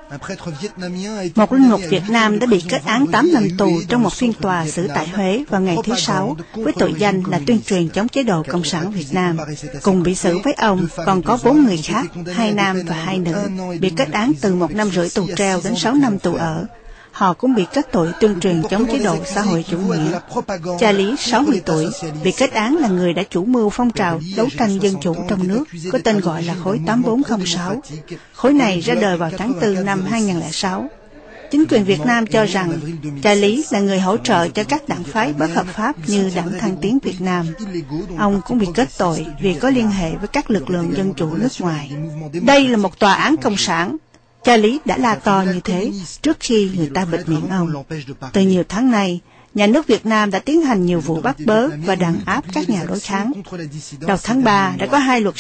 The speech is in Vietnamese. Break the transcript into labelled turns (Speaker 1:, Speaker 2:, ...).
Speaker 1: Một linh mục Việt Nam đã bị kết án 8 năm tù trong một phiên tòa xử tại Huế vào ngày thứ Sáu với tội danh là tuyên truyền chống chế độ Cộng sản Việt Nam. Cùng bị xử với ông còn có 4 người khác, 2 nam và 2 nữ, bị kết án từ 1 năm rưỡi tù treo đến 6 năm tù ở. Họ cũng bị kết tội tuyên truyền chống chế độ xã hội chủ nghĩa. Cha Lý, 60 tuổi, bị kết án là người đã chủ mưu phong trào đấu tranh dân chủ trong nước, có tên gọi là khối 8406. Khối này ra đời vào tháng 4 năm 2006. Chính quyền Việt Nam cho rằng cha Lý là người hỗ trợ cho các đảng phái bất hợp pháp như Đảng Thăng Tiến Việt Nam. Ông cũng bị kết tội vì có liên hệ với các lực lượng dân chủ nước ngoài. Đây là một tòa án cộng sản. Cha Lý đã la to như thế trước khi người ta bịt miệng ông. Từ nhiều tháng nay, nhà nước Việt Nam đã tiến hành nhiều vụ bắt bớ và đàn áp các nhà đối kháng. Đầu tháng 3 đã có 2 luật